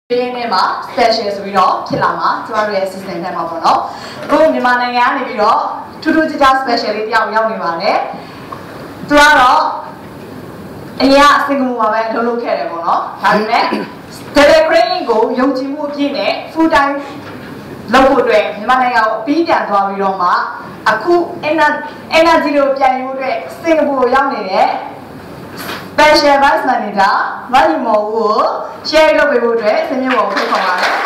Being special as we know, Kilama, to our assistant and Mabono. Go, Mimananga, if you know, to do the speciality of young Mimane. To our single woman to look at Mono, Having Telegram go, young Jimu Gine, full time local drink, Mimananga, Pete and Toviroma, a cool energy of January, single young. Special Vice Manager, Yee Maw Oo, share your people dress and you will take on it.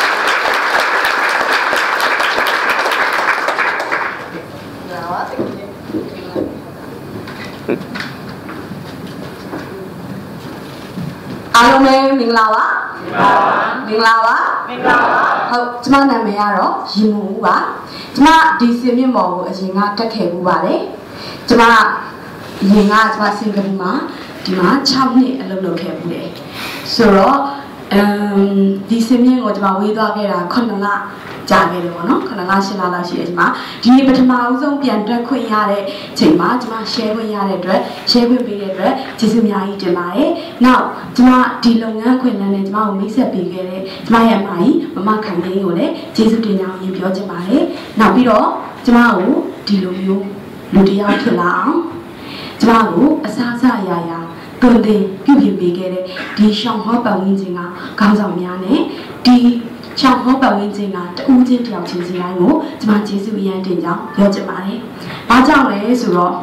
Hello, Minglawa. How Tmana Mayaro, Yee Maw Oo. Tma, this Yee Maw Oo as you not take care of Valley. Tma, Yinga, Tma Singapore. Dima chamni alolo kebude. So di semi ngo dima we twa ke da 9လကြာခဲ့တယ်ပေါ့နော်9လ10လလောက်ရှိတယ်ဒီမှာဒီနေ့ပထမအဆုံးပြန်တွက်ခွင့်ရတဲ့ချိန်မှာဒီမှာ share ခွင့်ရတဲ့အတွက် share ခွင့်ပေးတဲ့အတွက်ကျေးဇူးအများကြီးတင်ပါတယ်။နောက်ဒီမှာဒီလုပ်ငန်းခွင့်လန်းနဲ့ဒီမှာကိုမိတ်ဆက်ပေးခဲ့တဲ့ဒီမှာရဲ့အမကြီးမမခိုင်သိန်းကိုလည်းကျေးဇူးတင်ကြောင်းပြောချင်ပါတယ်။နောက်ပြီးတော့ဒီမှာကိုဒီလိုမျိုးလူတရားဖြစ်လာအောင်ဒီမှာကိုအစားအစာအရာရာတွင်တင်ပြုပြင်ပေးခဲ့တဲ့ဒီရှောင်းဟောပတ်ဝန်းကျင်ကခေါင်းဆောင်များနဲ့ဒီရှောင်းဟောပတ်ဝန်းကျင်ကတဦးချင်းတယောက်ချင်းစီတိုင်းကိုဒီမှာကျေးဇူးအရန်တင်ကြောင်းပြောချင်ပါတယ်။ဘာကြောင့်လဲဆိုတော့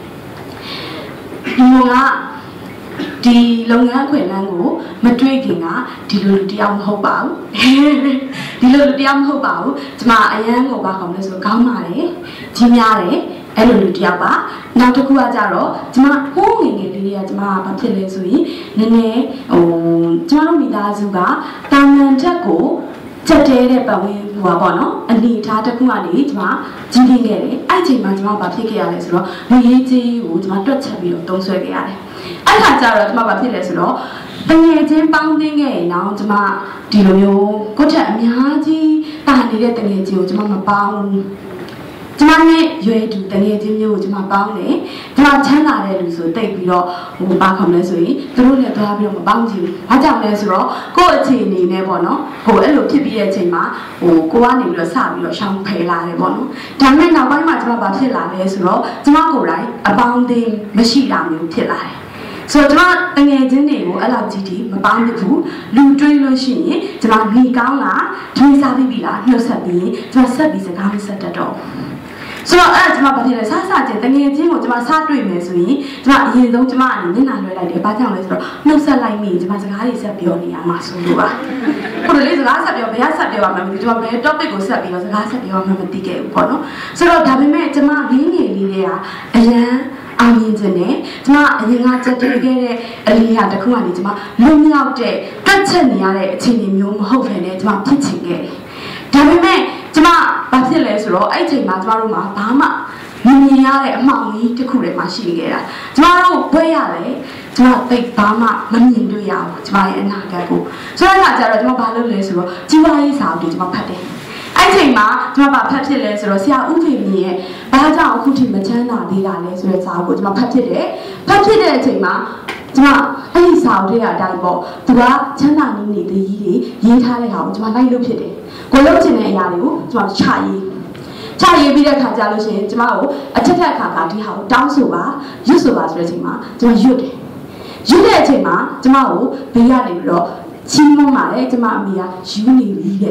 ဒီကဒီလုပ်ငန်းခွင်လန်းကိုမတွေ့ခင်ကဒီလိုလူတယောက်မဟုတ်ပါဘူး။ဒီလိုလူတယောက်မဟုတ်ပါဘူး။ဒီမှာအရန်ကိုပါခေါ်လို့ဆိုခေါင်းမာတယ်။ကြီးများတယ်။အဲ့လိုလူတယောက်ပါနောက်တစ်ခုကကြတော့ကျမဟိုးငယ်ငယ်လေးတွေကကျမကဘာဖြစ်လဲဆိုရင်နည်းနည်းကျမတို့မိသားစုကတာမန်ချက်ကိုချက်တဲတဲ့ပတ်ဝန်းဟိုပါပေါ့နော်အနေထားတစ်ခုကနေကျမကြီးပြင်းခဲ့တယ်အဲ့ချိန်မှာကျမဘာဖြစ်ခဲ့ရလဲဆိုတော့ငွေရေးကြေးကိုကျမတွက်ချက်ပြီးတော့တုံးဆွဲခဲ့ရတယ်အဲ့ခါကျတော့ကျမဘာဖြစ်လဲဆိုတော့တငယ်ချင်းပေါင်းသင်းခဲ့ရင်တော့ကျမဒီလိုမျိုးကိုယ့်ထက်အများကြီးတာနေတဲ့တငယ်ချင်းကိုကျမမပေါင်းကျမနဲ့ရွယ်တူတငယ်ချင်းမျိုးကိုကျမပေါင်းတယ်။ကျမချမ်းသာတဲ့လူဆိုတိတ်ပြီးတော့ဟိုပါခေါမလဲဆိုရင်သူတို့လည်းသွားပြီးတော့မပေါင်းချင်ဘူး။ဘာကြောင့်လဲဆိုတော့ကိုယ့်အခြေအနေနဲ့ပေါ့နော်။ဟိုအဲ့လိုဖြစ်ပြီးတဲ့အချိန်မှာဟိုကိုကနေပြီးတော့စပြီးတော့ရှောင်ဖယ်လာတယ်ပေါ့နော်။ဒါပေမဲ့နောက်ပိုင်းမှာကျမဘာဖြစ်လာလဲဆိုတော့ကျမကိုယ်တိုင်အပေါင်းအသင်းမရှိတာမျိုးဖြစ်လာတယ်။ဆိုတော့ကျမတငယ်ချင်းတွေကိုအဲ့လောက်ကြီးတီမပေါင်းဘူးလူတွေးလို့ရှိရင်ကျမမိကောင်းလားထွေးစားပြီးပြီလားနှုတ်ဆက်ပြီးကျမဆက်ပြီးစကားမဆက်တတ်တော့ဆိုတော့အဲ့ကျမဘာဖြစ်လဲဆဆချင်းတငယ်ချင်းကိုကျမစတွေ့မယ်ဆိုရင်ကျမအရင်ဆုံးကျမအနေနဲ့မျက်နှာလွှဲလိုက်တယ်ဘာကြောင့်လဲဆိုတော့နှုတ်ဆက်လိုက်မိကျမစကားတွေဆက်ပြောနေရမှာဆိုလို့ပါခုလိုလေးစကားဆက်ပြောဘယ်ဆက်ပြောရမှာမသိဘူးကျမဘယ် topic ကိုဆက်ပြီးတော့စကားဆက်ပြောမှမသိခဲ့ဘူးပေါ့နော်ဆိုတော့ဒါပေမဲ့ကျမငင်းငယ်လေးတွေကအရန်အောင်မြင်ခြင်းနဲ့ကျမအရင်ကကြက်တွေ့ခဲ့တဲ့အလေးဟာတစ်ခုကနေကျမလွတ်မြောက်တဲ့တွက်ချက်နေရတဲ့အခြေအနေမျိုးမဟုတ်ဘဲနဲ့ကျမဖြစ်ချင်ခဲ့တယ်ဒါပေမဲ့ကျမဘာဖြစ်လဲဆိုတော့အဲ့ချိန်မှာကျမတို့မှာဘာမှမမြင်ရတဲ့အမှောင်ကြီးတစ်ခုတည်းမှရှိခဲ့တာကျမတို့ဘွဲရတယ်ကျမသိဘာမှမမြင်တွေ့ရဘူးကျမရဲ့အနာဂတ်ကိုဆိုတော့အခါကျတော့ကျမဘာလုပ်လဲဆိုတော့ကြီးပွားရေးစာအုပ်တွေကျမဖတ်တယ်အဲ့ချိန်မှာကျမဘာဖတ်ဖြစ်လဲဆိုတော့ဆရာဦးဖေမြင့်ရဲ့ဘာကြောင့်အခုထိမချမ်းသာသေးတာလဲဆိုတဲ့စာအုပ်ကိုကျမဖတ်ဖြစ်တယ်ဖတ်ဖြစ်တဲ့အချိန်မှာကျမအဲ့ဒီစာအုပ်တွေအတိုင်းပေါ့သူကချမ်းသာနေနေတဲ့ကြီးတွေရေးထားတဲ့ဟာကိုကျမလိုက်လုပ်ဖြစ်တယ်ကိုလုပ်ချင်တဲ့အရာတွေကိုကျမချရေးပြီးတဲ့ခါကျလို့ရှိရင်ကျမကိုအထက်ခါဒီဟာကိုတောင်းဆိုပါရွတ်ဆိုပါဆိုတဲ့အချိန်မှာကျမရွတ်တဲ့အချိန်မှာကျမကိုဘေးကနေပြီးတော့ချင်းမမှာလေကျမအမေကယူနေပြီတဲ့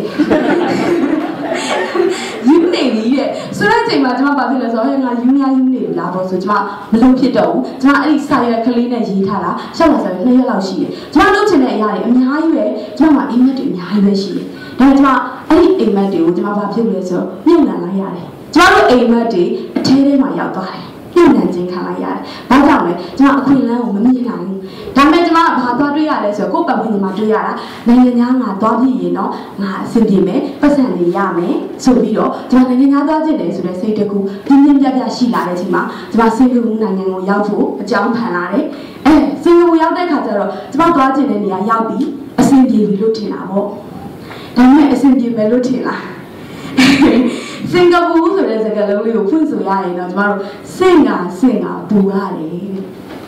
ယူနေပြီတဲ့ဆိုတဲ့အချိန်မှာကျမဘာဖြစ်လဲဆိုတော့ငါယူနေလားပေါ့ဆိုကျမမလုံးဖြစ်တော့ဘူးကျမအဲ့ဒီစာရွက်ကလေးနဲ့ရေးထားတာရှောက်လာဆိုရင်2ရက်လောက်ရှိတယ်ကျမလုပ်ချင်တဲ့အရာတွေအများကြီးပဲကျမမှာအိမ်မက်တွေအများကြီးပဲရှိတယ်ဒါပေမဲ့ကျမအဲ့ဒီအိမ်မက်တွေကိုကျမဘာဖြစ်လဲဆိုတော့မြုပ်နှံလိုက်ရတယ်ကျမတို့အိမ်မက်တွေအထဲထဲမှာရောက်သွားတယ်မြုပ်နှံခြင်းခံလိုက်ရတယ်ဘာကြောင့်လဲကျမအခွင့်အလမ်းကိုမမြင်နိုင်ဘူးဒါပေမဲ့ကျမကဘာသွားတွေ့ရလဲဆိုတော့ကိုယ့်ပတ်ဝန်းကျင်မှာတွေ့ရတာနိုင်ငံသားငါသွားပြီးရင်တော့ငါအဆင်ပြေမယ်ပတ်စံတွေရမယ်ဆိုပြီးတော့ကျမနိုင်ငံသားသွားခြင်းတယ်ဆိုတဲ့စိတ်တကူပြင်းပြရှိလာတဲ့အချိန်မှာကျမစင်ကာပူနိုင်ငံကိုရောက်ဖို့အကြောင်းဖန်လာတယ်စင်ကာပူရောက်တဲ့ခါကျတော့ကျမသွားခြင်းတဲ့နေရာရောက်ပြီးအဆင်ပြေပြီလို့ထင်တာပေါ့ဒါပေမဲ့အဆင်ပြေမယ်လို့ထင်လားစင်ကာပူဆိုတဲ့စကားလုံးလေးကိုဖွင့်ဆိုရရင်တော့ကျမတို့စင်ကပူရတယ်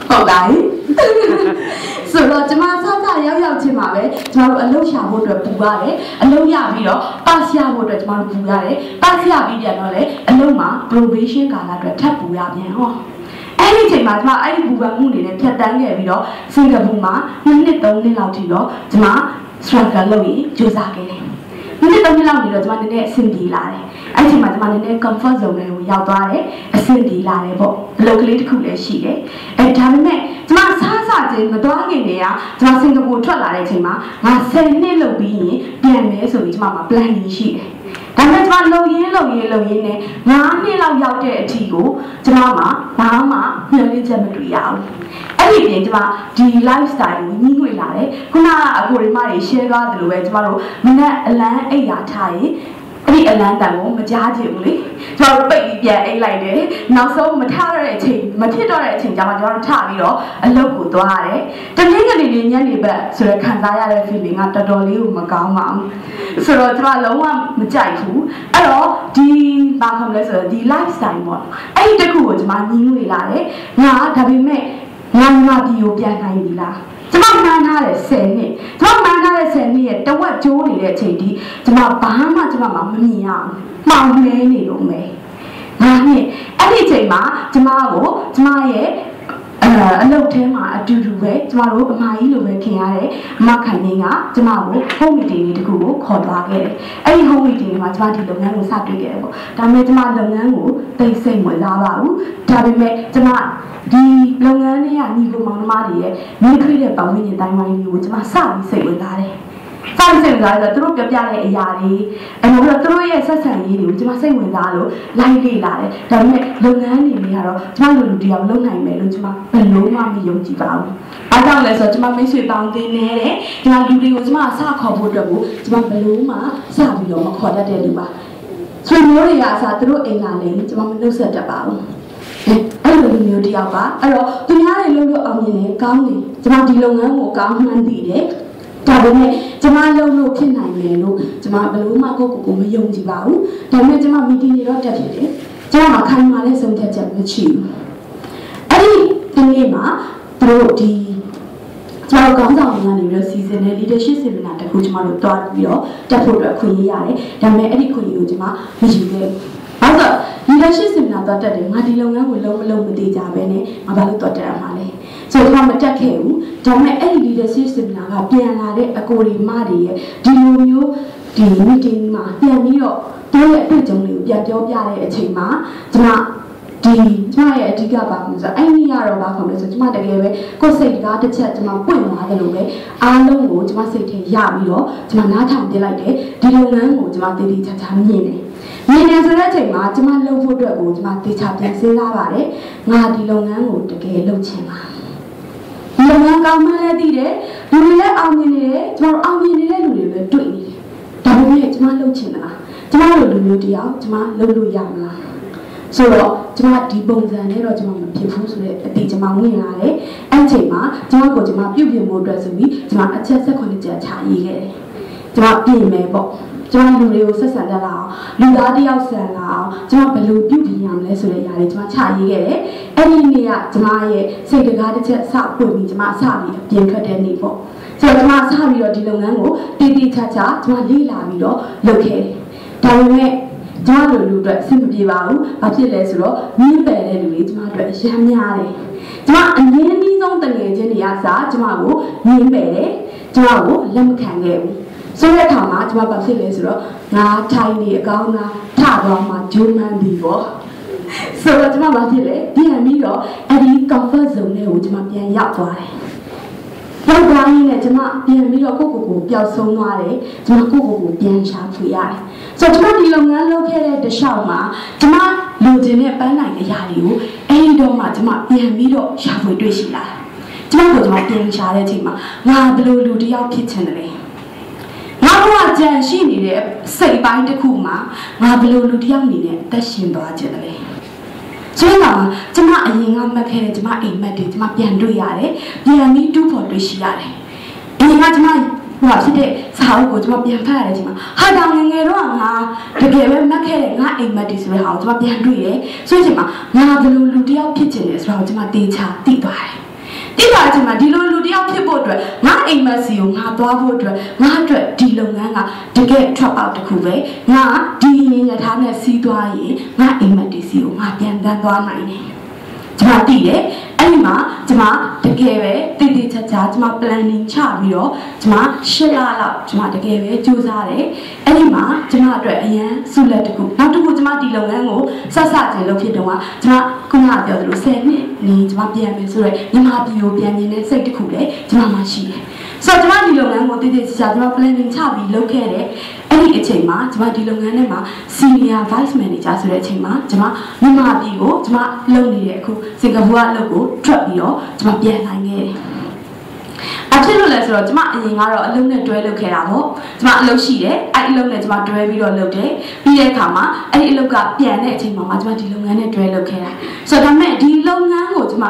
ဟုတ်ကဲ့ဆိုတော့ကျမစရောက်ချင်းမှာပဲကျမတို့အလုပ်ရှာဖို့အတွက်ပူရတယ်အလုပ်ရပြီးတော့ပတ်ရဖို့အတွက်ကျမတို့ပူရတယ်ပတ်ရပြီးပြန်တော့လေအလုပ်မှာ probation ကာလအတွက်ထပ်ပူရပြန်ဟောအဲ့ဒီချိန်မှာကျမအဲ့ဒီပူပန်မှုတွေနဲ့ဖြတ်တန်းခဲ့ပြီးတော့စင်ကာပူမှာ2 နှစ် 3 နှစ်လောက်ထိတော့ကျမ struggle လုပ်ပြီးကြိုးစားခဲ့တယ်2 နှစ် 3 နှစ်လောက်နေတော့ကျမနည်းနည်းအဆင်ပြေလာတယ်အဲ့ဒီချိန်မှာကျမနည်းနည်း comfort zone ကိုရောက်သွားတယ်အဆင်ပြေလာတယ်ပေါ့အလုပ်ကလေးတစ်ခုလည်းရှိတယ်အဲ့ဒါပေမဲ့ကျမစားချင်းမသွားခင်တည်းကကျမစင်ကာပူထွက်လာတဲ့အချိန်မှာငါ10 နှစ်လုပ်ပြီးရင်ပြန်မယ်ဆိုပြီးကျမမှာ plan ရှိတယ်ဒါပေမဲ့ကျမလုံရင်းနဲ့9 နှစ်လောက်ရောက်တဲ့အထိကိုကျမမှာဘာမှမျှော်လင့်ချက်မတွေ့ရဘူးအဲ့ဒီပြင်ကျမဒီ lifestyle ကိုညှိငွေလာတယ်ခုနကအကိုရီမတွေ share သွားတယ်လို့ပဲကျမတို့မနေ့အလန်းအိတ်ရာထားရင်အဲ့ဒီအလန်းတန်ကိုမကြားချင်ဘူးလေကျမတို့ပိတ်ပြီးပြန်အိတ်လိုက်တယ်နောက်ဆုံးမထရတဲ့အချိန်မဖြစ်တော့တဲ့အချိန်ကျမှကျမတို့ထပြီးတော့အလုပ်ကိုသွားရတယ်တနင်္ဂနွေနေ့ညနေဘက်ဆိုတော့ခံစားရတဲ့ feeling ကတော်တော်လေးကိုမကောင်းပါဘူးဆိုတော့ကျမလုံးဝမကြိုက်ဘူးအဲ့တော့ဒီဘာခေါ်မလဲဆိုတော့ဒီ lifestyle ပေါ့အဲ့ဒီတစ်ခုကိုကျမညှိငွေလာတယ်ငါဒါပေမဲ့ငါဒီကိုပြန်နိုင်ပြီလားကျမမှန်းထားတဲ့10 နှစ်ကျမမှန်းထားတဲ့10 နှစ်ရဲ့တဝက်ကျိုးနေတဲ့အချိန်ဒီကျမဘာမှကျမမမြင်ရဘူးမှောင်နေနေလို့မယ်ငါနဲ့အဲ့ဒီအချိန်မှာကျမကိုကျမရဲ့အလုပ်ထဲမှာအတူတူပဲကျမတို့အမကြီးလိုပဲခင်ရတဲ့အမခိုင်နေကကျမကို home meeting လေးတခုကိုခေါ်သွားခဲ့တယ်အဲ့ဒီ home meeting မှာကျမဒီလုပ်ငန်းကိုစတွေ့ခဲ့တယ်ပေါ့ဒါပေမဲ့ကျမလုပ်ငန်းကိုသိစိတ်ဝင်စားပါဘူးဒါပေမဲ့ကျမဒီလုပ်ငန်းတွေကညီကိုမောင်နှမတွေရဲ့မိခွေတဲ့ပတ်ဝန်းကျင်တိုင်းဝိုင်းမျိုးကိုကျမစပြီးစိတ်ဝင်စားတယ်စပြီးစိတ်ဝင်စားတယ်သူတို့ပြောပြတဲ့အရာတွေအဲ့တော့သူတို့ရဲ့ဆက်ဆံရေးတွေကိုကျမစိတ်ဝင်စားလို့လိုက်လေ့လာတယ်ဒါပေမဲ့လုပ်ငန်းတွေကတော့ကျမလူတယောက်လုပ်နိုင်မယ်လို့ကျမဘယ်လို့မှမယုံကြည်ပါဘူးအားကြောင့်လဲဆိုတော့ကျမမိတ်ဆွေပေါင်းတင်နေတဲ့ကျမလူတွေကိုကျမစခေါ်ဖို့အတွက်ကိုကျမဘယ်လို့မှစပြီးတော့မခေါ်တတ်တဲ့လူပါဆွေမျိုးတွေကအစားသူတို့အိမ်လာနေကျမမနှုတ်ဆက်တတ်ပါဘူးအဲ့လိုမျိုးတယောက်ပါအဲ့တော့သူများတွေလို့အောင်မြင်တယ်ကောင်းတယ်ကျမဒီလုပ်ငန်းကိုကောင်းမှန်းသိတယ်ဒါပေမဲ့ကျမလုပ်လို့ဖြစ်နိုင်တယ်လို့ကျမဘယ်လို့မှကိုမယုံကြည်ပါဘူးဒါပေမဲ့ကျမမီတီတွေတော့တက်ဖြစ်တယ်ကျမမှာခိုင်မာတဲ့ဆုံးဖြတ်ချက်မရှိဘူးအဲ့ဒီဒီနေ့မှာသူတို့ဒီကျမတို့ကောင်းဆောင်တွေကနေပြီးတော့ season နဲ့ leadership seminar တခုကျမတို့တွားပြီးတော့တက်ဖို့အတွက်ခွင့်ရရတယ်ဒါပေမဲ့အဲ့ဒီခွင့်ရကိုကျမမယူခဲ့ဘူးဘာလို့leadership seminar တော့တက်တယ်ငါဒီလုပ်ငန်းကိုလုံးမလုံးမသေးကြပဲနဲ့ငါဘာလို့တော့တက်ရမှာလဲဆိုတော့မတက်ခဲ့ဘူးဒါပေမဲ့အဲ့ဒီ leadership seminar ကပြန်လာတဲ့အကိုတွေမတွေရဲ့ဒီလိုမျိုးဒီ meeting မှာပြန်ပြီးတော့တို့ရဲ့အတွေ့အကြုံတွေကိုပြန်ပြောပြတဲ့အချိန်မှာကျမရဲ့အဓိကပါမှုဆိုအဲ့ဒီကတော့ဘာခေါ်လဲဆိုကျမတကယ်ပဲကိုယ်စိတ်ကားတစ်ချက်ကျမပွင့်သွားတယ်လို့ပဲအားလုံးကိုကျမစိတ်ထဲရပြီးတော့ကျမနားထောင်ပြလိုက်တယ်ဒီလုပ်ငန်းကိုကျမတည်တည်ချာချာမြင်တယ်ဆိုတဲ့အချိန်မှာကျမလှုပ်ဖို့အတွက်ကိုကျမတေချာပြန်စဉ်းစားပါတယ်ငါဒီလုပ်ငန်းကိုတကယ်လုပ်ချင်တာဒီလုပ်ငန်းကောင်းမှလည်းသိတယ်လူတွေလည်းအောင်မြင်နေတယ်ကျမတို့အောင်မြင်နေတဲ့လူတွေပဲတွေ့နေတယ်ဒါပေမဲ့ကျမလုပ်ချင်တာကျမတို့လူမျိုးတယောက်ကျမလုပ်လို့ရမလားဆိုတော့ကျမဒီပုံစံနဲ့တော့ကျမမဖြစ်ဘူးဆိုတဲ့အတိကျမဝင်လာတယ်အဲ့ချိန်မှာကျမကိုကျမပြုတ်ပြင်ဖို့အတွက်ဆိုပြီးကျမအချက်18ချက်ချရေးခဲ့တယ်ကျမပြင်မယ်ပေါ့ကျမလူတွေကိုဆက်ဆံတတ်လာအောင်လူသားတယောက်ဆန်လာအောင်ကျမဘယ်လိုပြုပြင်ရမလဲဆိုတဲ့အရာတွေကျမချရေးခဲ့တယ်အဲ့ဒီနေ့ကကျမရဲ့စိတ်တကားတစ်ချက်စပွင့်ပြီးကျမအစပြီးပြင်ထွက်တဲ့နေ့ပေါ့ဆိုတော့ကျမစပြီးတော့ဒီလုပ်ငန်းကိုတည်တည်ချာချာကျမလေ့လာပြီးတော့လုပ်ခဲ့တယ်ဒါပေမဲ့ကျမတို့လူအတွက်အဆင်မပြေပါဘူး။ဘာဖြစ်လဲဆိုတော့မြင့်ပယ်တဲ့လူတွေကျမတို့အရမ်းများတယ်။ကျမအငင်းကြီးဆုံးတငယ်ချင်းတွေကစားကျမကိုမြင့်ပယ်တယ်။ကျမကိုလက်မခံခဲ့ဘူး။ဆိုတဲ့အခါမှာကျမဘာဖြစ်လဲဆိုတော့ငါထိုင်နေအကောင်းသားထသွားမှဂျိုးမှန်းပြီးပေါ့။ဆိုတော့ကျမဘာဖြစ်လဲပြန်ပြီးတော့အဲ့ဒီ comfort zone တွေကိုကျမပြန်ရောက်သွားတယ်။ရောက်သွားရင်လည်းကျမပြန်ပြီးတော့ကိုပျောက်ဆုံးသွားတယ်။ကျမကိုပြန်ရှာဖွေရတယ်။ဆိုတော့ကျမဒီလုပ်ငန်းလုပ်ခဲ့တဲ့တခြားမှာကျမလူချင်းနဲ့ပန်းနိုင်အရာတွေကိုအဲ့ဒီတော့မှကျမပြန်ပြီးတော့ရှာဖွေတွေ့ရှိလာတယ်။ကျမပြန်ရှာတဲ့အချိန်မှာငါဘယ်လိုလူတစ်ယောက်ဖြစ်ချင်တယ်လဲ။ငါကကြံရှိနေတဲ့စိတ်ပိုင်းတစ်ခုမှာငါဘယ်လိုလူတစ်ယောက်နေနဲ့အသက်ရှင်သွားချင်တယ်လဲ။ဆိုတော့ကျမအရင်ကမှတ်ခဲ့တဲ့ကျမအိမ်မက်တွေကျမပြန်တွေ့ရတယ်။ပြန်ပြီးတူးဖော်တွေ့ရှိရတယ်။အရင်ကကျမဟိုဖြစ်တဲ့စာအုပ်ကိုကျမပြန်ဖတ်ရတဲ့အချိန်မှာဟာတောင်ငယ်တော့ငါတကယ်ပဲမှတ်ခဲ့တဲ့ငါအိမ်မက်တွေဆိုတဲ့ဟာကိုကျမပြန်တွေ့တယ်ဆိုတဲ့အချိန်မှာငါဘယ်လိုလူတစ်ယောက်ဖြစ်ချင်လဲဆိုတော့ကျမတေချာသိသွားတယ်ဒီပါချင်မှာဒီလိုလူတယောက်ဖြစ်ဖို့အတွက်ငါအိမ်မက်စီကိုငါသွားဖို့အတွက်ငါအတွက်ဒီလုပ်ငန်းကတကယ်ထွက်ပေါက်တစ်ခုပဲငါဒီရင်ရထားနဲ့စီးသွားရင်ငါအိမ်မက်ဒီစီကိုငါပြန်တန်းသွားနိုင်တယ်ကျွန်မသိတယ်အဲ့ဒီမှာကျွန်မတကယ်ပဲတည်တည်ချာချာကျွန်မ planning ချပြီးတော့ကျွန်မ8 လလောက်ကျွန်မတကယ်ပဲစူးစမ်းတယ်အဲ့ဒီမှာကျွန်မအတွက်အရန်ဆုလက်တစ်ခုနောက်တစ်ခုကျွန်မဒီလုပ်ငန်းကိုဆက်ချင်းလုပ်ဖြစ်တော့ကျွန်မခုနကပြောသလို10 နှစ်နေကျွန်မပြန်မယ်ဆိုတော့မြန်မာပြည်ကိုပြန်နေတဲ့စိတ်တစ်ခုလည်းကျွန်မမှရှိတယ်ဆိုတော့ကျွန်မဒီလုပ်ငန်းကိုတည်တည်ချာချာကျွန်မ planning ချပြီးလုပ်ခဲ့တယ်အဲ့ဒီအချိန်မှာကျွန်မဒီလုပ်ငန်းထဲမှာ senior vice manager ဆိုတဲ့အချိန်မှာကျွန်မမြန်မာပြည်ကိုကျွန်မလုပ်နေတဲ့အခုစင်ကာပူကအလုပ်ကိုထွက်ပြီးတော့ကျွန်မပြန်နိုင်ခဲ့တယ်အဖြစ်လို့လဲဆိုတော့ကျွန်မအရင်ကတော့အလုပ်နဲ့တွဲလုပ်ခဲ့တာပေါ့ကျွန်မအလုပ်ရှိတယ်အဲ့အလုပ်နဲ့ကျွန်မတွဲပြီးတော့လုပ်တယ်ပြီးတဲ့အခါမှာအဲ့ဒီအလုပ်ကပြန်တဲ့အချိန်မှာကျွန်မဒီလုပ်ငန်းနဲ့တွဲလုပ်ခဲ့တာဆိုတော့ဒါပေမဲ့ဒီလုပ်ငန်းကိုကျွန်မ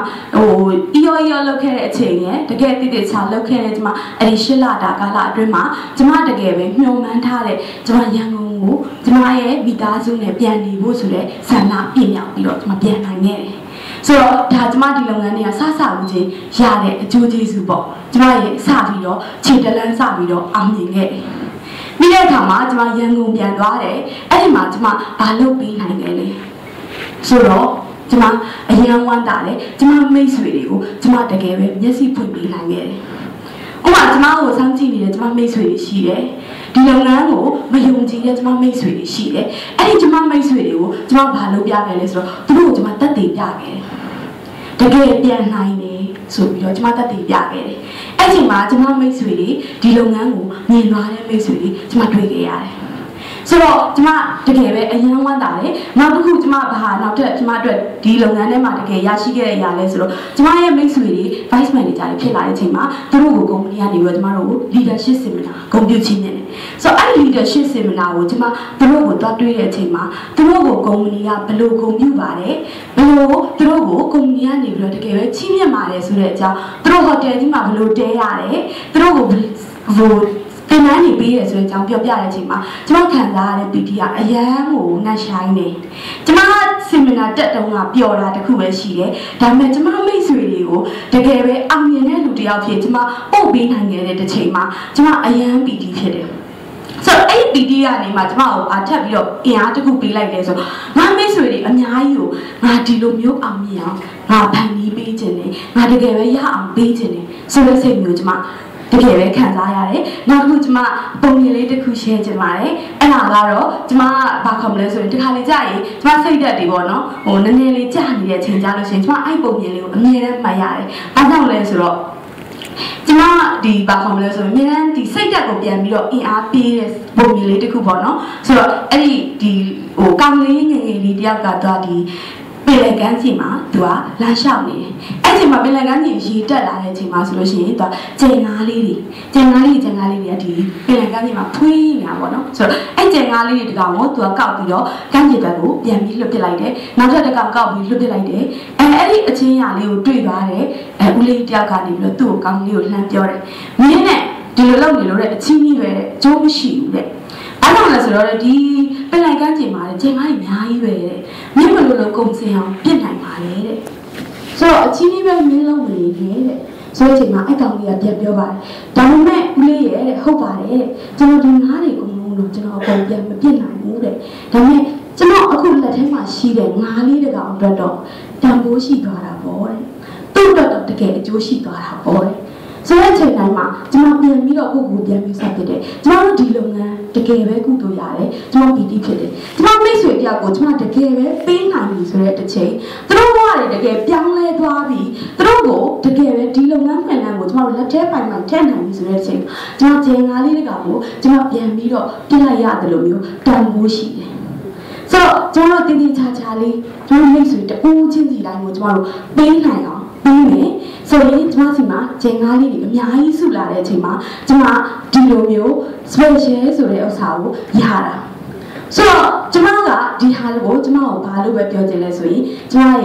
EOလုပ်ခဲ့တဲ့အချိန်ရယ်တကယ်တည်တည်ချာလုပ်ခဲ့တဲ့ကျွန်မအဲ့ဒီ8 လတာကာလအတွင်းမှာကျွန်မတကယ်ပဲမျှော်မှန်းထားတဲ့ကျွန်မရန်ကုန်ကိုကျွန်မရဲ့မိသားစုနဲ့ပြန်နေဖို့ဆိုတဲ့ဆန္ဒပြည့်မြောက်ပြီးတော့ကျွန်မပြန်နိုင်ခဲ့တယ်ဆိုတော့ဒါကျမဒီလုပ်ငန်းတွေကစဦးချင်းရတဲ့အကျိုးကျေးဇူးပေါ့ကျမရဲ့စပြီးတော့ခြေတလန်းစပြီးတော့အောင်မြင်ခဲ့တယ်။ပြီးတဲ့အခါမှာကျမရန်ကုန်ပြန်သွားတယ်။အဲ့ဒီမှာကျမဘာလုပ်ပြီးနိုင်လဲလေ။ဆိုတော့ကျမအရန်ဝမ်းတာတယ်။ကျမမိတ်ဆွေတွေကိုကျမတကယ်ပဲမျက်စိဖွင့်ပြီးနိုင်ခဲ့တယ်။ဥပမာကျမကိုစောင့်ကြည့်နေတဲ့ကျမမိတ်ဆွေတွေရှိတယ်။ဒီလုပ်ငန်းကိုမယုံကြည်တဲ့ကျမမိတ်ဆွေတွေရှိတယ်။အဲ့ဒီကျမမိတ်ဆွေတွေကိုကျမဘာလုပ်ပြခဲ့လဲဆိုတော့သူတို့ကိုကျမတက်တည်ပြခဲ့တယ်။တကယ်ပြန်နိုင်တယ်ဆိုပြီးတော့ကျမတက်တည်ပြခဲ့တယ်။အဲ့ဒီမှာကျမမိတ်ဆွေတွေဒီလုပ်ငန်းကိုမြင်လာတဲ့မိတ်ဆွေတွေကျမတွေ့ခဲ့ရတယ်။ဆိုတော့ကျမတကယ်ပဲအယံဝမ်းသာတယ်။နောက်တစ်ခုကျမနောက်ထပ်ကျမအတွက်ဒီလုပ်ငန်းထဲမှာတကယ်ရရှိခဲ့တဲ့အရာလဲဆိုတော့ကျမရဲ့မိတ်ဆွေတွေ vice manager တွေဖြစ်လာတဲ့အချိန်မှာသူတို့ကိုကုမ္ပဏီကနေပြီးတော့ကျမတို့ leadership seminar ဂုဏ်ပြုချီးမြှင့်တယ်။ဆိုတော့အဲ့ဒီ leadership seminar ကိုကျမသူတို့ကိုတွားတွေ့တဲ့အချိန်မှာသူတို့ကိုကုမ္ပဏီကဘယ်လိုဂုဏ်ပြုပါတယ်။ဘယ်လိုသူတို့ကိုကုမ္ပဏီကနေပြီးတော့တကယ်ပဲချီးမြှင့်ပါတယ်ဆိုတဲ့အကြောင်းသူတို့ဟိုတယ်ကြီးမှာဘယ်လိုတဲရတယ်။သူတို့ကိုတင်နန်းနေပြီးရဆိုတဲ့အကြောင်းပြောပြတဲ့အချိန်မှာကျမခံစားရတဲ့ PT ကအရန်ကိုနှက်ဆိုင်နေကျမဆီမီနာတက်တုံးကပျော်တာတခုပဲရှိတယ်ဒါပေမဲ့ကျမမိတ်ဆွေတွေကိုတကယ်ပဲအောင်မြင်တဲ့လူတစ်ယောက်ဖြစ်ကျမပို့ပေးနိုင်ခဲ့တဲ့တစ်ချိန်မှာကျမအရန် PT ဖြစ်တယ်ဆိုတော့အဲ့ဒီ PT ကနေမှကျမကိုအထပ်ပြီးတော့အင်အားတစ်ခုပေးလိုက်တယ်ဆိုတော့ငါမိတ်ဆွေတွေအများကြီးကိုငါဒီလိုမျိုးအောင်မြင်အောင်ငါဖန်တီးပေးခြင်းနဲ့ငါတကယ်ပဲရအောင်ပေးခြင်းနဲ့ဆိုတဲ့စိတ်မျိုးကျမတကယ်ပဲခံစားရတယ်။နောက်တစ်ခုကျမပုံမြင်လေးတစ်ခု share ချင်ပါတယ်။အဲ့ဒါကတော့ကျမဘာခေါ်မလဲဆိုရင်ဒီခါလေးကြာရင်ကျမစိတ်ဓာတ်တွေပေါ့နော်။နည်းနည်းလေးကြာနေတဲ့အချိန်ကြာလို့ရှိရင်ကျမအဲ့ပုံမြင်လေးကိုအမြဲတမ်းမှတ်ရတယ်။အားကြောင့်လဲဆိုတော့ကျမဒီဘာခေါ်မလဲဆိုရင်အမြဲတမ်းဒီစိတ်ဓာတ်ကိုပြန်ပြီးတော့အင်အားပေးတဲ့ပုံမြင်လေးတစ်ခုပေါ့နော်။ဆိုတော့အဲ့ဒီကောင်းလေးငယ်ငယ်လေးတယောက်ကသွားဒီပင်လယ်ကမ်းခြေမှာသူကလမ်းလျှောက်နေတယ်။အဲ့ချိန်မှာပင်လယ်ကမ်းခြေရေတက်လာတဲ့အချိန်မှာဆိုလို့ရှိရင်သူကကျင်ငါးလေးတွေကဒီပင်လယ်ကမ်းခြေမှာဖွေးနေတာပေါ့နော်။ဆိုတော့အဲ့ကျင်ငါးလေးတွေတကောင်ကိုသူကကောက်ပြီးတော့ကမ်းခြေဘက်ကိုပြန်ပြီးလွတ်ပစ်လိုက်တယ်။နောက်ထပ်တစ်ကောင်ကောက်ပြီးလွတ်ပစ်လိုက်တယ်။အဲ့ဒီအချင်းရာလေးကိုတွေ့သွားတယ်။ဦးလေးတယောက်ကနေပြီးတော့သူ့ကိုကောင်းလေးကိုလှမ်းပြောတယ်။မင်းနဲ့ဒီလိုလုပ်နေလို့တဲ့အချင်းကြီးပဲတဲ့အကျိုးမရှိဘူးတဲ့။အဲ့တော့လည်းဆိုတော့ဒီပင်လယ်ကမ်းခြေမှာကျင်ငါးတွေအများကြီးပဲတဲ့။မြင့်မလို့လို့ကုန်စင်အောင်ပြစ်နိုင်ပါလေတဲ့။ဆိုတော့အချင်းကြီးပဲမင်းလုံးနေတယ်တဲ့။ဆိုတဲ့အချိန်မှာအဲ့ကောင်လေးကပြန်ပြောပါတယ်။ဒါပေမဲ့ဦးလေးရဲ့တဲ့ဟုတ်ပါတယ်တဲ့။ကျွန်တော်ဒီငါးတွေအကုန်လုံးတော့ကျွန်တော်အကုန်ပြန်မပြစ်နိုင်ဘူးတဲ့။ဒါပေမဲ့ကျွန်တော်အခုလက်ထဲမှာရှိတဲ့ငါးလေးတကောင်အတွက်တော့တန်ဖိုးရှိသွားတာပေါ့တဲ့။သူ့အတွက်တော့တကယ်အကျိုးရှိသွားတာပေါ့တဲ့။ဆိုတဲ့အချိန်တိုင်းမှာကျွန်တော်ပြန်ပြီးတော့ကိုကိုပြန်ပြီးဆက်ဖြစ်တယ်ကျွန်တော်တို့ဒီလုပ်ငန်းတကယ်ပဲကုသိုလ်ရတယ်ကျွန်တော်ပီတိဖြစ်တယ်ကျွန်တော်မိတ်ဆွေတယောက်ကိုကျွန်တော်တကယ်ပဲပေးနိုင်ပြီဆိုတဲ့တစ်ချိန်သူတို့ဘဝတွေတကယ်ပြောင်းလဲသွားပြီသူတို့ကိုတကယ်ပဲဒီလုပ်ငန်းplanကိုကျွန်တော်လက်ထဲပိုင်မှထည့်နိုင်ပြီဆိုတဲ့ချိန်ကျွန်တော်ဂျင်ငါးလေးတကောင်ကိုကျွန်တော်ပြန်ပြီးတော့ပြလိုက်ရတယ်လို့မျိုးတန်ဖိုးရှိတယ်ဆိုတော့ကျွန်တော်တို့တင်းတင်းချာချာလေးကျွန်တော်မိတ်ဆွေတဦးချင်းစီတိုင်းကိုကျွန်တော်တို့ပေးနိုင်အောင်ပြီးမယ်ဆိုရင်ကျမစီမှာဂျင်ငါးလေးတွေအများကြီးစုလာတဲ့အချိန်မှာကျမဒီလိုမျိုး special ဆိုတဲ့ဥစ္စာကိုရတာဆိုတော့ကျမကဒီဟာကိုကျမကိုဘာလို့ပဲပြောချင်လဲဆိုရင်ကျမရဲ့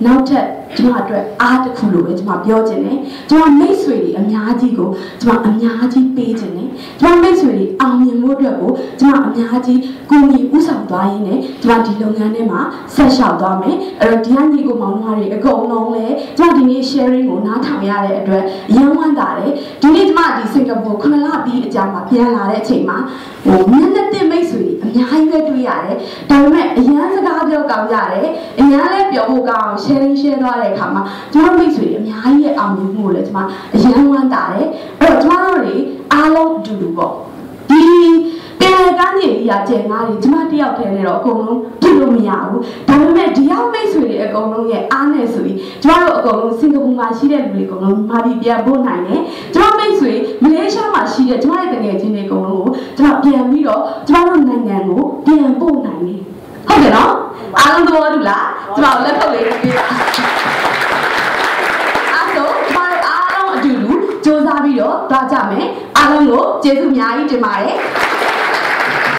နောက်ထပ်ကျမအတွက်အားတစ်ခုလို့ပဲကျမပြောချင်တယ်ကျမမိတ်ဆွေတွေအများကြီးကိုကျမအများကြီးပေးချင်တယ်ကျမမိတ်ဆွေတွေအောင်မြင်ဖို့အတွက်ကိုကျမအများကြီးကိုယ်ကြီးဥဆောင်သွားရင်းနဲ့ကျမဒီလုပ်ငန်းထဲမှာဆက်လျှောက်သွားမယ်အဲ့တော့ဒီကညီကိုမောင်နှမတွေအကုန်လုံးလည်းကျမဒီနေ့ sharing ကိုနားထောင်ရတဲ့အတွက်ရမ်းဝမ်းသာတယ်ဒီနေ့ကျမဒီစင်ကာပူ9လပြီးအကြာမှာပြန်လာတဲ့အချိန်မှာမျက်နှာတင်မိတ်ဆွေအများကြီးပဲတွေ့ရတယ်ဒါပေမဲ့အရန်စကားပြောကောင်းကြတယ်အရန်လည်းပြောဖို့ကောင်း sharing share သွားတဲ့အခါမှာကျမမိတ်ဆွေအများကြီးရဲ့အောင်မြင်မှုကိုလည်းကျမအရန်ဝမ်းသာတယ်အဲ့တော့ကျမတို့တွေအားလုံးအတူတူပေါ့ဒီပြန်ကန်းကြီးကြီးကျန်ကားတွေကျမတယောက်တည်းနဲ့တော့အကုန်လုံးပြည့်လို့မရဘူးဒါပေမဲ့ဒီရောက်မိတ်ဆွေတွေအကုန်လုံးရဲ့အားနဲ့ဆိုပြီးကျမတို့အကုန်လုံးစင်ကာပူမှာရှိတဲ့လူတွေအကုန်လုံးမာပြီးပြန်ပို့နိုင်တယ်ကျမမိတ်ဆွေမလေးရှားမှာရှိတဲ့ကျမရဲ့တကယ်ချင်းတွေအကုန်လုံးကိုကျမပြန်ပြီးတော့ကျမတို့နိုင်ငံကိုပြန်ပို့နိုင်တယ်ဟုတ်တယ်နော်အားလုံးသဘောတူလားကျမလက်ထုတ်လေးပေးပါအားလုံးကျမတို့အားလုံးအတူတူစူးစမ်းပြီးတော့သွားကြမယ်အားလုံးကိုကျေးဇူးအများကြီးတင်ပါတယ်